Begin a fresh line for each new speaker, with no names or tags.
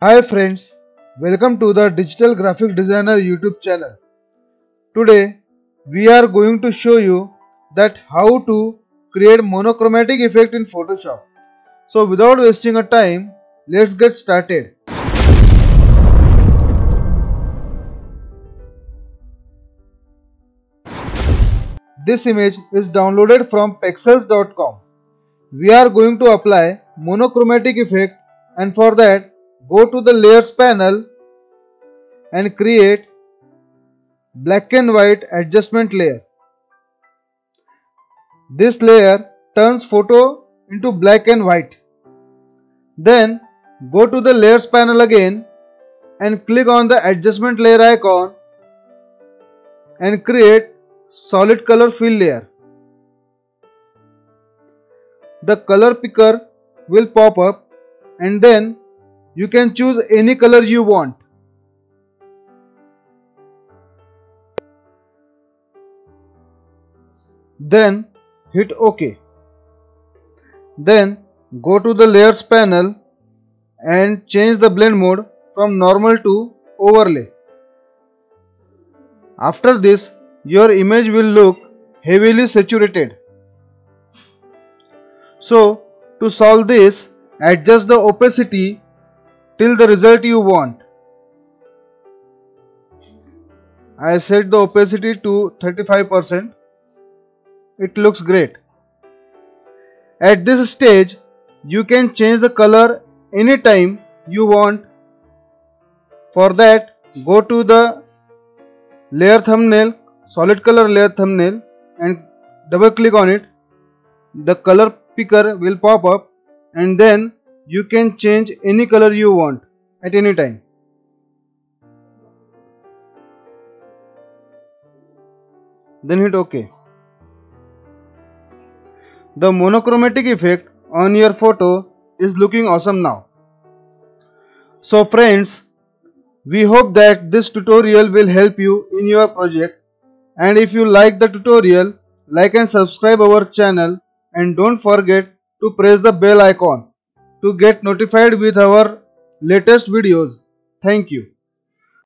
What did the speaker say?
Hi friends, welcome to the Digital Graphic Designer YouTube channel. Today we are going to show you that how to create monochromatic effect in Photoshop. So without wasting a time, let's get started. This image is downloaded from pexels.com. We are going to apply monochromatic effect, and for that go to the layers panel and create black and white adjustment layer. This layer turns photo into black and white. Then go to the layers panel again and click on the adjustment layer icon and create solid color fill layer. The color picker will pop up and then you can choose any color you want. Then hit OK. Then go to the layers panel and change the blend mode from normal to overlay. After this, your image will look heavily saturated. So to solve this, adjust the opacity till the result you want. I set the opacity to 35%. It looks great. At this stage, you can change the color anytime you want. For that, go to the layer thumbnail, solid color layer thumbnail, and double click on it. The color picker will pop up and then you can change any color you want at any time. Then hit OK. The monochromatic effect on your photo is looking awesome now. So friends, we hope that this tutorial will help you in your project, and if you like the tutorial, like and subscribe our channel, and don't forget to press the bell icon to get notified with our latest videos. Thank you.